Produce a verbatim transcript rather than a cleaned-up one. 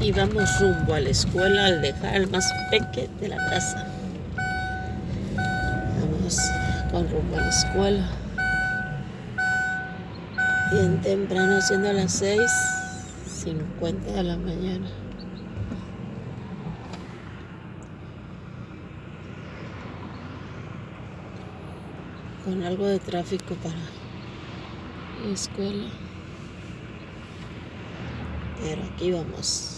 y vamos rumbo a la escuela al dejar al más peque de la casa. Vamos con rumbo a la escuela. Bien temprano, siendo las seis cincuenta de la mañana. Con algo de tráfico para la escuela. Pero aquí vamos.